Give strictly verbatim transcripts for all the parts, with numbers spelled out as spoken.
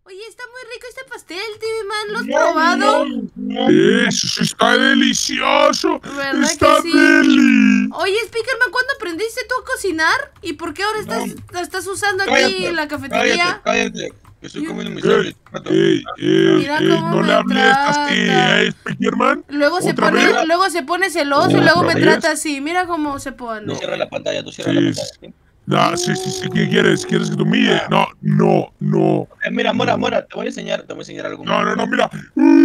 Oye, está muy rico este pastel, T V Man. ¿Lo has probado? Eso sí está delicioso. ¿Verdad Está que sí? deli. Oye, Speakerman, ¿cuándo aprendiste tú a cocinar? ¿Y por qué ahora estás, No. estás usando aquí Cállate, en la cafetería? Cállate, cállate. Que estoy comiendo mi Ey, sándwich. ey, ey, Mira ey, cómo no me le hables así, trata. ¿eh, Speakerman? Luego se ¿Otra pone, vez? luego se pone celoso y ¿Otra luego me vez? trata así. Mira cómo se Tú pone. cierra la pantalla, tú cierra Sí, la pantalla. ¿Sí? No, sí, sí, sí, ¿qué quieres? ¿Quieres que te humille? No, no, no. Eh, mira, Mora, no. Mora, te voy a enseñar, te voy a enseñar algo. No, no, no, mira.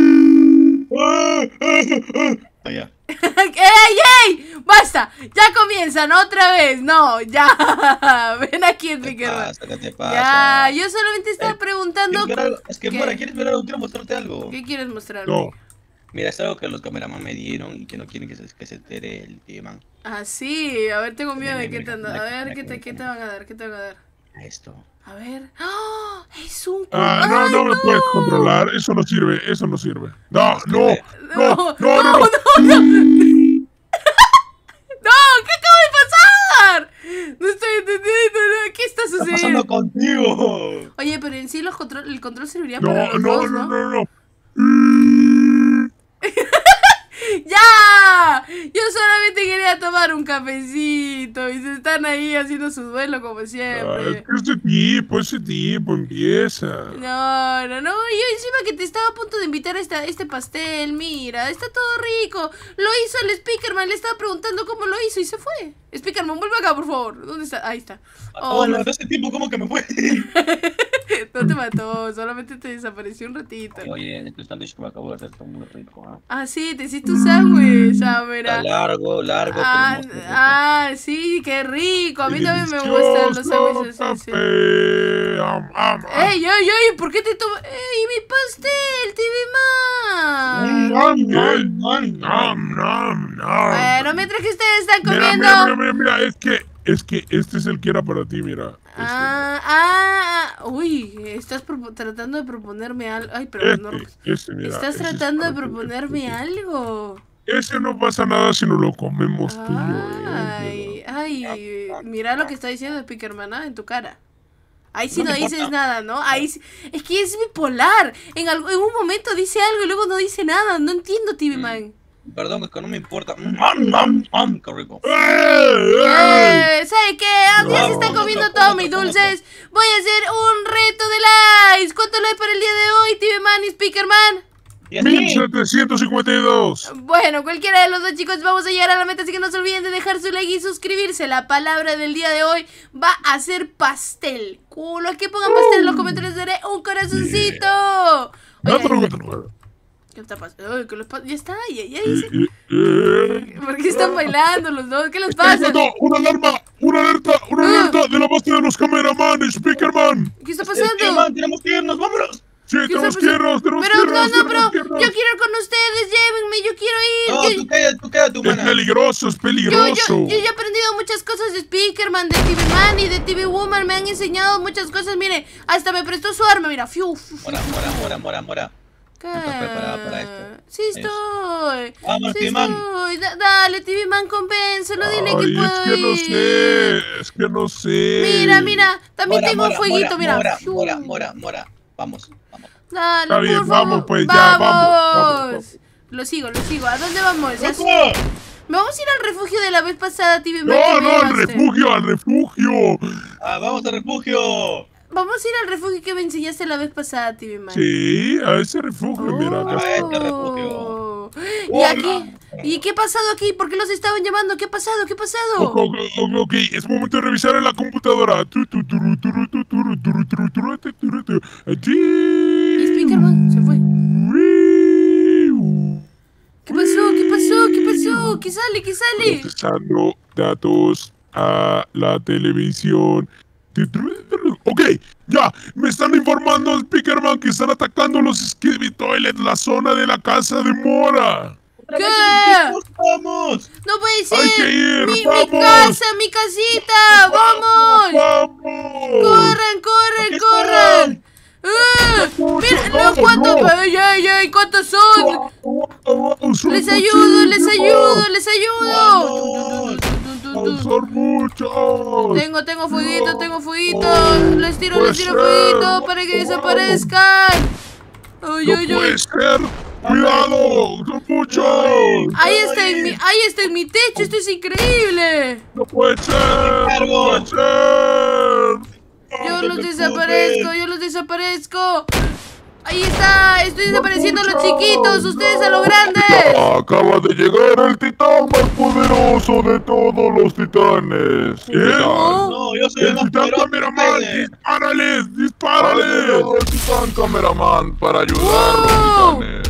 Ah, ya. ¡Ey, ey! ¡Basta! ¡Ya comienzan otra vez! No, ya. Ven aquí, ¿Qué te Speakerman. pasa? ¿Qué te pasa? Ya, yo solamente estaba Eh, preguntando. ¿Quieres ver algo? Es que, ¿Qué? Mora, ¿quieres ver algo? Quiero mostrarte algo. ¿Qué quieres mostrarme? No. Mira, es algo que los cameraman me dieron y que no quieren que se, que se entere el tío. Ah, sí. A ver, tengo miedo de Mira, qué te mira, han dado. A mira, ver, ¿qué mira, te, qué te mira. van a dar? ¿Qué te van a dar? Esto. A ver. ¡Ah! ¡Es un cu- Ah, no, ¡Ay, no me puedes controlar. Eso no sirve, eso no sirve. No, no, no, no, no, no. ¡No! ¿Qué acaba de pasar? No estoy entendiendo. ¿No? ¿Qué está ¿Qué está sucediendo? pasando contigo? Oye, pero en sí los control, el control serviría No, para los no, dos, no, ¿no? no, no. ¡Ya! Yo solamente quería tomar un cafecito y se están ahí haciendo su duelo como Ah, es siempre. que ese tipo, ese tipo empieza. No, no, no, yo encima que te estaba a punto de invitar a esta, este pastel, mira, está todo rico. Lo hizo el Speakerman, le estaba preguntando cómo lo hizo y se fue. Speakerman, vuelve acá, por favor. ¿Dónde está? Ahí está. Oh, Oh, no, no, ese tiempo, ¿cómo que me fue? no te mató, solamente te desapareció un ratito. Oye, este sándwich que me acabo de hacer está muy rico, ¿ah? Ah, sí, te hiciste un sándwich, ah, mira. Está largo, largo, Ah, pero muy rico. ah, sí, sí, qué rico. A mí también me gustan los sándwiches así. Sí. Café. Am, am, am. ¡Ey, ey, ey! ¿Por qué te tomas? ¡Ey, mi pastel, T V Man! Nam, nam, nam, nam, nam, nam. Bueno, mientras que ustedes están Mira, comiendo. mira, mira, mira, mira, es que, es que este es el que era para ti, mira. Este, Ah, ah, uy, estás propo- tratando de proponerme algo. Ay, pero este, no. este, mira, Estás ese es tratando de para ti, proponerme este. algo. Ese no pasa nada si no lo comemos tú y yo, Ay, eh. ay, mira lo que está diciendo Speakerman, ¿ah? En tu cara. Ahí sí No no me dices importa. nada, ¿no? Ahí sí- Es que es bipolar. En, algo- en un momento dice algo y luego no dice nada. No entiendo, T V Man. Perdón, es que no me importa. ¡Mam, mam, mam! ¡Qué rico! ¡Ey, ey! Eh, ¿Sabe qué? Ah, ya se No, están no, comiendo no, todos no, mis no, no. dulces. Voy a hacer un reto de likes. ¿Cuánto like para el día de hoy, T V Man y Speakerman? Y así, mil setecientos cincuenta y dos. Bueno, cualquiera de los dos, chicos, vamos a llegar a la meta, así que no se olviden de dejar su like y suscribirse. La palabra del día de hoy va a ser pastel. Culo, que pongan pastel en los comentarios, daré un corazoncito. Oigan, Otro, otro. ¿qué está pasando? Ay, ¿qué les pasa? Ya está, ya, ya dice. Eh, eh. ¿Por qué están bailando los dos? ¿Qué les Estoy pasa? dando una alarma, una alerta, una Ah. alerta de la base de los cameraman, Speakerman. ¿Qué está Eh, tío, pasando? man, tenemos que irnos, vámonos. Sí, ¿Qué tenemos está que pasando? irnos, tenemos que Pero no, irnos, no, pero tenemos que yo irnos. quiero ir con ustedes, llévenme, yo quiero ir. No, yo, tú cállate, tú cállate, Es humana. peligroso, es yo, peligroso. yo, yo ya he aprendido muchas cosas de Speakerman, de T V Man y de T V Woman. Me han enseñado muchas cosas. Mire, hasta me prestó su arma. Mira, fiu. fiu, Mora, mora, mora, mora, mora. ¿Qué? ¿Estás preparada para esto? Sí estoy. Vamos, sí T V Man. estoy. Da- dale, T V Man, convéncelo. Dile que Ay, puedo es que no ir. sé, es que no sé. Mira, mira. También Mora, tengo un mora, fueguito, mora, mira. Mora, Fiu. mora, mora, mora. Vamos, vamos. Dale, Está bien, por vamos, favor. pues, ya, vamos, vamos, vamos. Lo sigo, lo sigo. ¿A dónde vamos? Ya- ¡Loco! ¿Me vamos a ir al refugio de la vez pasada, T V Man? No, que me no, al llevaste? refugio, al refugio. Ah, vamos al refugio. Vamos a ir al refugio que me enseñaste la vez pasada, T V Man. Sí, a ese refugio, mira. acá A está. este refugio. ¿Y Hola. aquí? ¿Y qué ha pasado aquí? ¿Por qué los estaban llamando? ¿Qué ha pasado? ¿Qué ha pasado? Ok, ok, ok, ok, es momento de revisar en la computadora. Tu, tu, turu, turu, tu, turu, turu, turu, turu, tu, turu, tu. Allí. Y Speakerman se fue. ¿Qué pasó? ¿Qué pasó? ¿Qué pasó? ¿Qué sale? ¿Qué sale? Procesando datos a la televisión. Tu, turu, turu. Ok, ya, me están informando, Speakerman, que están atacando los Skibidi Toilet, la zona de la casa de Mora. ¿Qué? ¡Vamos! No puede ser. Hay que ir, mi, mi vamos. casa, mi casita. ¡Vamos! ¡Vamos! ¡Corran, corran, ¿Qué corran! ¡Eh! ¡Mira! no, No, ¿cuántos? no. ¡Ay, ay, ay! ¿Cuántos son? Son ¡Les ayudo, les muchísimos. ayudo, les ayudo! Vamos. Son muchos. Tengo, tengo fueguito, No. tengo fueguito. Oh, Les tiro, puede les tiro ser. fueguito para que Oh. desaparezcan. Ay, No ay, ay. puede ser. Cuidado. Son muchos. Ahí está en mi, ahí está en mi techo, esto es increíble. No puede ser. No puede ser. Yo te los preocupes. desaparezco, yo los desaparezco. Ahí está, estoy No desapareciendo a los mucho. chiquitos, ustedes a los grandes. Acaba de llegar el titán más poderoso de todos los titanes. ¿Qué tal? No, yo soy el El más titán poderoso de cameraman, ustedes. dispárales, Ha dispárales. llegado el titán cameraman para ayudar a ¡Wow! los titanes.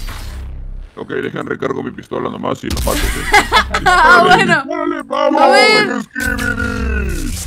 Ok, dejen recargo mi pistola nomás y lo mato. Ah, bueno. Dispárale, vamos. A ver. Skibidi.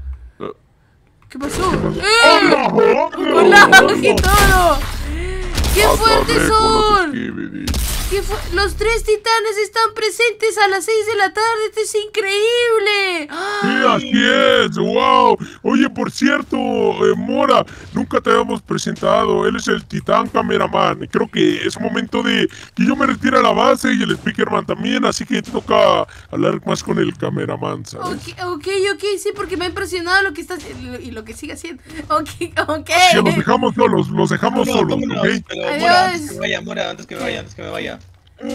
¿Qué pasó? ¡Eh! ¡Oh, ¡Con lag y todo! ¡Qué Acabé fuertes con los son! Skibidi. ¿Qué fu- Los tres titanes están presentes a las seis de la tarde. ¡Esto es increíble! Sí, así es, wow. Oye, por cierto, eh, Mora, nunca te habíamos presentado. Él es el titán cameraman. Creo que es momento de que yo me retire a la base y el speakerman también, así que te toca hablar más con el cameraman, ¿sabes? Ok, ok, ok, sí, porque me ha impresionado lo que está haciendo y lo que sigue haciendo. Ok, ok. Sí, los dejamos solos, los dejamos Vámonos, solos, vámonos. ¿ok? Pero Adiós. Mora, antes que me vaya, Mora, antes que me vaya, antes que me vaya. Eh,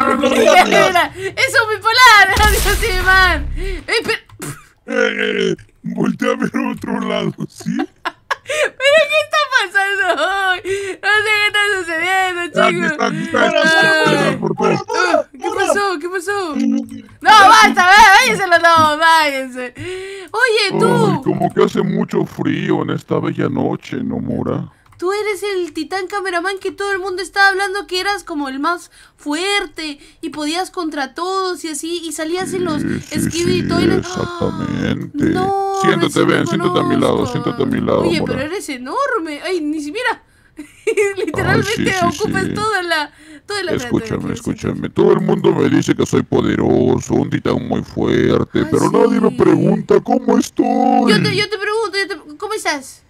Mira, ¡es un bipolar! ¡Adiós, sí, man! ¡Ey, pero... eh, voltea a ver a otro lado, ¿sí? ¿Pero qué está pasando hoy? No sé qué está sucediendo, Aquí chicos. está, aquí está, Mora, este se Mora, teletransportó. Ah, ¿Qué pasó? ¿Qué pasó? No, basta, váyanse los dos, váyanse. Oye, Ay, tú, como que hace mucho frío en esta bella noche, ¿no, Mora? tú eres el titán cameraman que todo el mundo estaba hablando que eras como el más fuerte y podías contra todos y así, y salías en los Sí, sí, Skibidi sí, Toilet. exactamente. No, Siéntate, recién ven, te siéntate a mi lado, conozco. siéntate a mi lado, Oye, Mora. pero eres enorme. Ay, ni si mira. Literalmente Ay, sí, sí, ocupas sí. toda la toda la Escúchame, escúchame. Todo el mundo me dice que soy poderoso, un titán muy fuerte, Ah, pero sí. nadie me pregunta cómo estoy. Yo te, yo te pregunto, yo te- ¿cómo estás?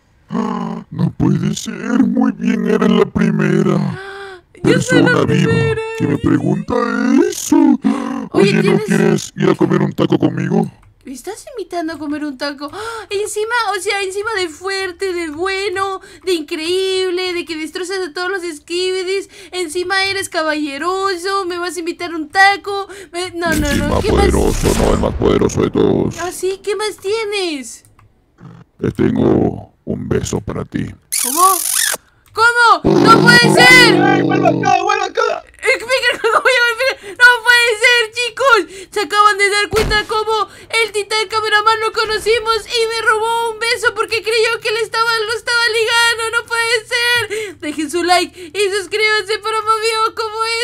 No puede ser, muy bien, eres la primera Yo soy la persona viva primera. que me pregunta eso. Oye, Oye, ¿no ¿tienes- quieres ir a comer un taco conmigo? ¿Me estás invitando a comer un taco? ¡Ah! Encima, o sea, encima de fuerte, de bueno, de increíble, de que destrozas a todos los Skibidis, encima eres caballeroso, me vas a invitar a un taco. me- No, no, Encima no, ¿qué más? poderoso, no, el más poderoso de todos. ¿Ah, sí? ¿Qué más tienes? Te tengo un beso para ti. ¿Cómo? ¿Cómo? ¡No puede ser! ¡Ey, vuelve acá, vuelve acá! Speaker, ¿cómo llegó Speaker? ¡No puede ser, chicos! Se acaban de dar cuenta cómo el titán cameraman lo conocimos y me robó un beso porque creyó que le estaba, lo estaba ligando. ¡No puede ser! Dejen su like y suscríbanse para más videos como